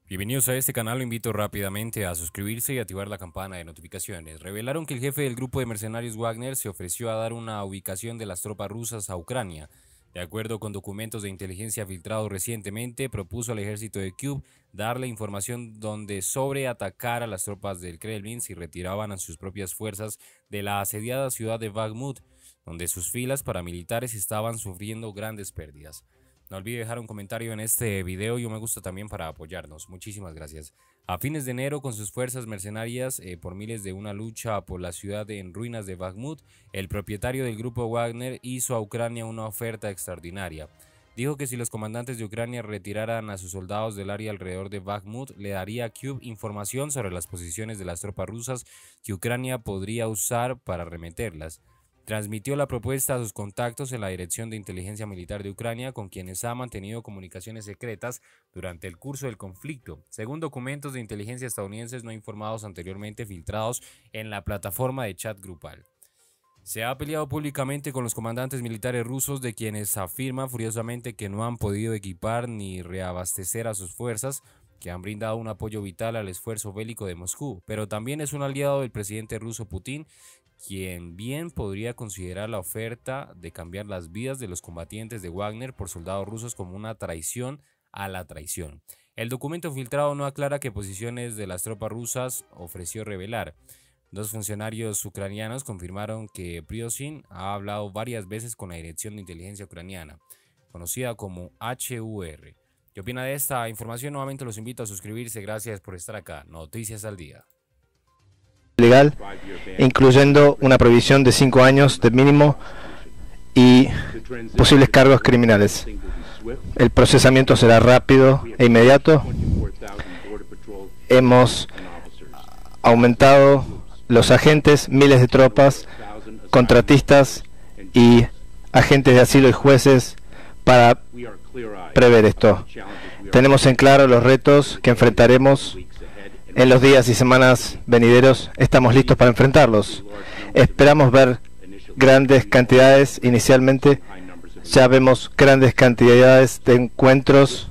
Bienvenidos a este canal, lo invito rápidamente a suscribirse y activar la campana de notificaciones. Revelaron que el jefe del grupo de mercenarios Wagner se ofreció a dar una ubicación de las tropas rusas a Ucrania. De acuerdo con documentos de inteligencia filtrados recientemente, propuso al ejército de Kyiv darle información donde sobreatacar a las tropas del Kremlin si retiraban a sus propias fuerzas de la asediada ciudad de Bakhmut, donde sus filas paramilitares estaban sufriendo grandes pérdidas. No olvide dejar un comentario en este video y un me gusta también para apoyarnos. Muchísimas gracias. A fines de enero, con sus fuerzas mercenarias por miles de una lucha por la ciudad en ruinas de Bakhmut, el propietario del grupo Wagner hizo a Ucrania una oferta extraordinaria. Dijo que si los comandantes de Ucrania retiraran a sus soldados del área alrededor de Bakhmut, le daría a Kyiv información sobre las posiciones de las tropas rusas que Ucrania podría usar para arremeterlas. Transmitió la propuesta a sus contactos en la Dirección de Inteligencia Militar de Ucrania, con quienes ha mantenido comunicaciones secretas durante el curso del conflicto, según documentos de inteligencia estadounidenses no informados anteriormente filtrados en la plataforma de chat grupal. Se ha peleado públicamente con los comandantes militares rusos, de quienes afirma furiosamente que no han podido equipar ni reabastecer a sus fuerzas, que han brindado un apoyo vital al esfuerzo bélico de Moscú, pero también es un aliado del presidente ruso Putin, quien bien podría considerar la oferta de cambiar las vidas de los combatientes de Wagner por soldados rusos como una traición a la traición. El documento filtrado no aclara qué posiciones de las tropas rusas ofreció revelar. Dos funcionarios ucranianos confirmaron que Prigozhin ha hablado varias veces con la Dirección de Inteligencia Ucraniana, conocida como HUR. ¿Qué opina de esta información? Nuevamente los invito a suscribirse. Gracias por estar acá. Noticias al día. Legal, incluyendo una prohibición de 5 años de mínimo y posibles cargos criminales. El procesamiento será rápido e inmediato. Hemos aumentado los agentes, miles de tropas, contratistas y agentes de asilo y jueces para prever esto. Tenemos en claro los retos que enfrentaremos en los días y semanas venideros. Estamos listos para enfrentarlos. Esperamos ver grandes cantidades. Inicialmente ya vemos grandes cantidades de encuentros.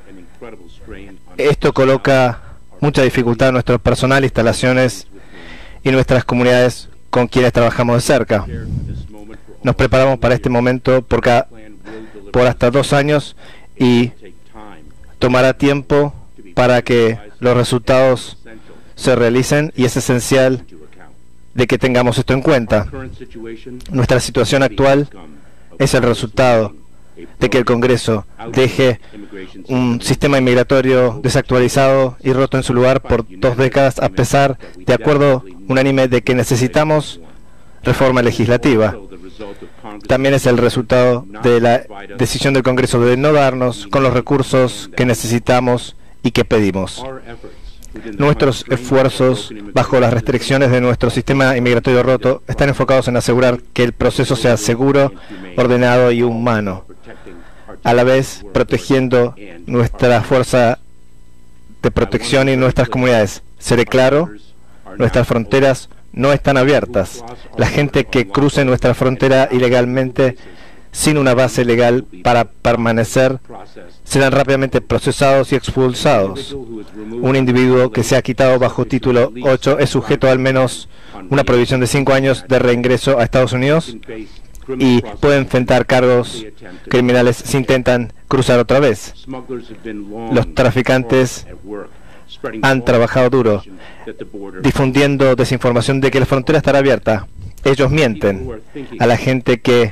Esto coloca mucha dificultad a nuestro personal, instalaciones y nuestras comunidades con quienes trabajamos de cerca. Nos preparamos para este momento por hasta 2 años y tomará tiempo para que los resultados se realicen, y es esencial de que tengamos esto en cuenta. Nuestra situación actual es el resultado de que el Congreso deje un sistema inmigratorio desactualizado y roto en su lugar por 2 décadas, a pesar de acuerdo unánime de que necesitamos reforma legislativa. También es el resultado de la decisión del Congreso de no darnos con los recursos que necesitamos y que pedimos. Nuestros esfuerzos, bajo las restricciones de nuestro sistema inmigratorio roto, están enfocados en asegurar que el proceso sea seguro, ordenado y humano, a la vez protegiendo nuestra fuerza de protección y nuestras comunidades. Seré claro, nuestras fronteras no están abiertas. La gente que cruce nuestra frontera ilegalmente, sin una base legal para permanecer, serán rápidamente procesados y expulsados. Un individuo que sea quitado bajo título 8 es sujeto a al menos una prohibición de 5 años de reingreso a Estados Unidos y puede enfrentar cargos criminales si intentan cruzar otra vez. Los traficantes han trabajado duro difundiendo desinformación de que la frontera estará abierta. Ellos mienten a la gente que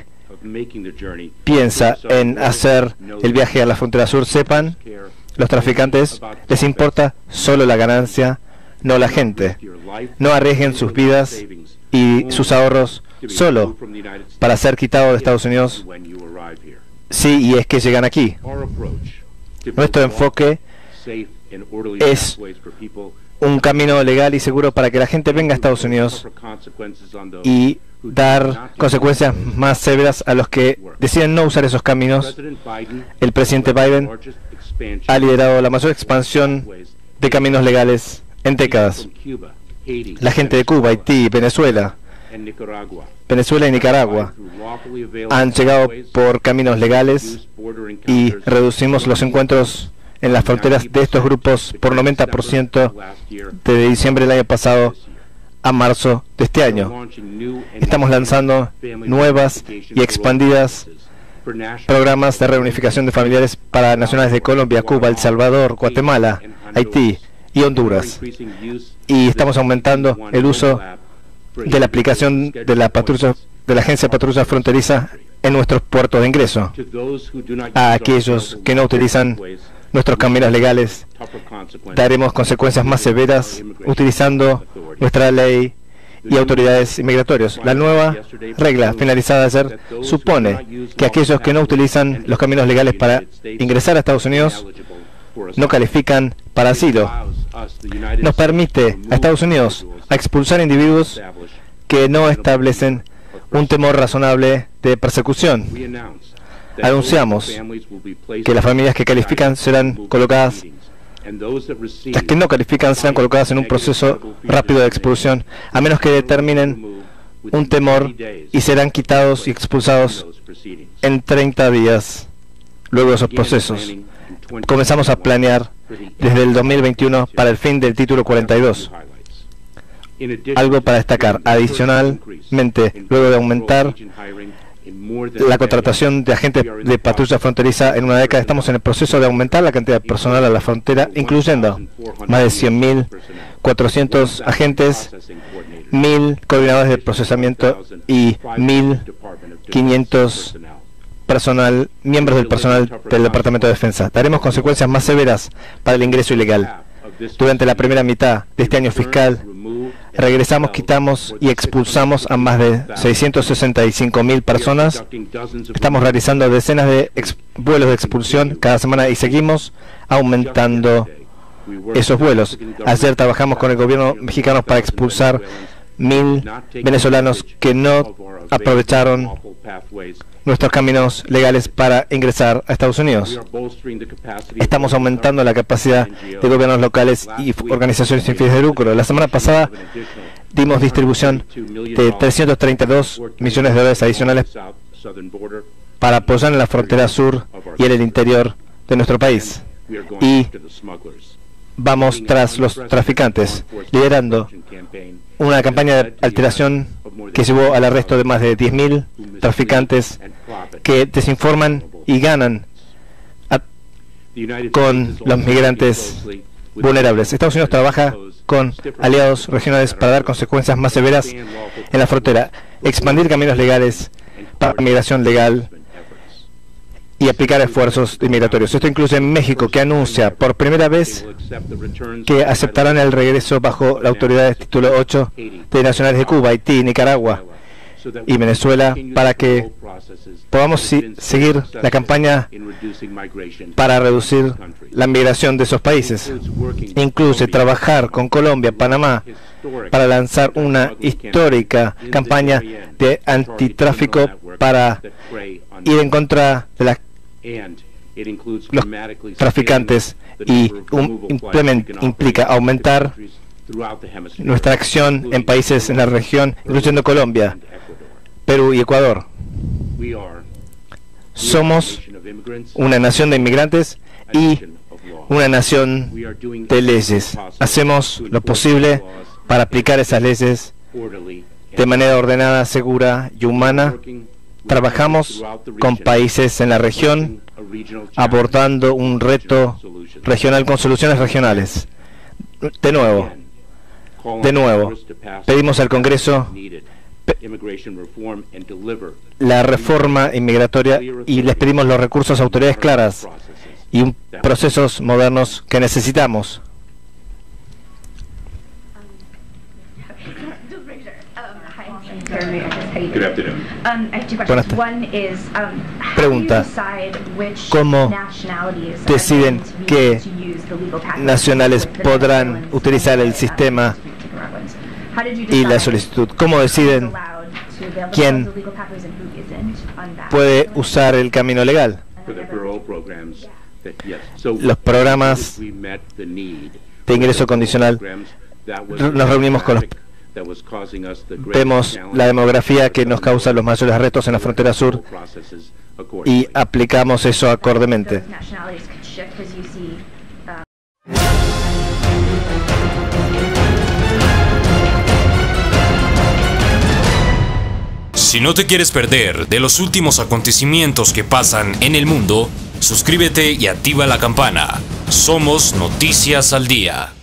piensa en hacer el viaje a la frontera sur. Sepan, los traficantes les importa solo la ganancia, no la gente. No arriesguen sus vidas y sus ahorros solo para ser quitados de Estados Unidos si y es que llegan aquí. Nuestro enfoque es un camino legal y seguro para que la gente venga a Estados Unidos y dar consecuencias más severas a los que deciden no usar esos caminos. El presidente Biden ha liderado la mayor expansión de caminos legales en décadas. La gente de Cuba, Haití, Venezuela y Nicaragua han llegado por caminos legales y reducimos los encuentros en las fronteras de estos grupos por 90% desde diciembre del año pasado a marzo de este año. Estamos lanzando nuevas y expandidas programas de reunificación de familiares para nacionales de Colombia, Cuba, El Salvador, Guatemala, Haití y Honduras. Y estamos aumentando el uso de la aplicación de la Agencia de Patrulla Fronteriza en nuestros puertos de ingreso. A aquellos que no utilizan nuestros caminos legales, daremos consecuencias más severas utilizando nuestra ley y autoridades inmigratorias. La nueva regla finalizada ayer supone que aquellos que no utilizan los caminos legales para ingresar a Estados Unidos no califican para asilo. Nos permite a Estados Unidos a expulsar individuos que no establecen un temor razonable de persecución. Anunciamos que las familias que califican serán colocadas, las que no califican serán colocadas en un proceso rápido de expulsión, a menos que determinen un temor, y serán quitados y expulsados en 30 días luego de esos procesos. Comenzamos a planear desde el 2021 para el fin del título 42. Algo para destacar, adicionalmente, luego de aumentar la contratación de agentes de patrulla fronteriza en una década, estamos en el proceso de aumentar la cantidad de personal a la frontera, incluyendo más de 100.400 agentes, 1.000 coordinadores de procesamiento y 1.500 miembros del personal del Departamento de Defensa. Daremos consecuencias más severas para el ingreso ilegal. Durante la primera mitad de este año fiscal, regresamos, quitamos y expulsamos a más de 665.000 personas. Estamos realizando decenas de vuelos de expulsión cada semana y seguimos aumentando esos vuelos. Ayer trabajamos con el gobierno mexicano para expulsar 1.000 venezolanos que no aprovecharon nuestros caminos legales para ingresar a Estados Unidos. Estamos aumentando la capacidad de gobiernos locales y organizaciones sin fines de lucro. La semana pasada dimos distribución de $332 millones adicionales para apoyar en la frontera sur y en el interior de nuestro país. Y vamos tras los traficantes, liderando una campaña de alteración que llevó al arresto de más de 10.000 traficantes que desinforman y ganan con los migrantes vulnerables. Estados Unidos trabaja con aliados regionales para dar consecuencias más severas en la frontera, expandir caminos legales para la migración legal y aplicar esfuerzos inmigratorios. Esto incluye México, que anuncia por primera vez que aceptarán el regreso bajo la autoridad del título 8 de nacionales de Cuba, Haití, Nicaragua y Venezuela, para que podamos seguir la campaña para reducir la migración de esos países. Incluye trabajar con Colombia, Panamá, para lanzar una histórica campaña de antitráfico para ir en contra de los traficantes, y implica aumentar nuestra acción en países en la región, incluyendo Colombia, Perú y Ecuador. Somos una nación de inmigrantes y una nación de leyes. Hacemos lo posible para aplicar esas leyes de manera ordenada, segura y humana. Trabajamos con países en la región abordando un reto regional con soluciones regionales. De nuevo, pedimos al Congreso la reforma inmigratoria y les pedimos los recursos a autoridades claras y procesos modernos que necesitamos. Buenas tardes. Pregunta: ¿cómo deciden qué nacionales podrán utilizar el sistema y la solicitud? ¿Cómo deciden quién puede usar el camino legal? Los programas de ingreso condicional, nos reunimos con los... Vemos la demografía que nos causa los mayores retos en la frontera sur y aplicamos eso acordemente. Si no te quieres perder de los últimos acontecimientos que pasan en el mundo, suscríbete y activa la campana. Somos Noticias al Día.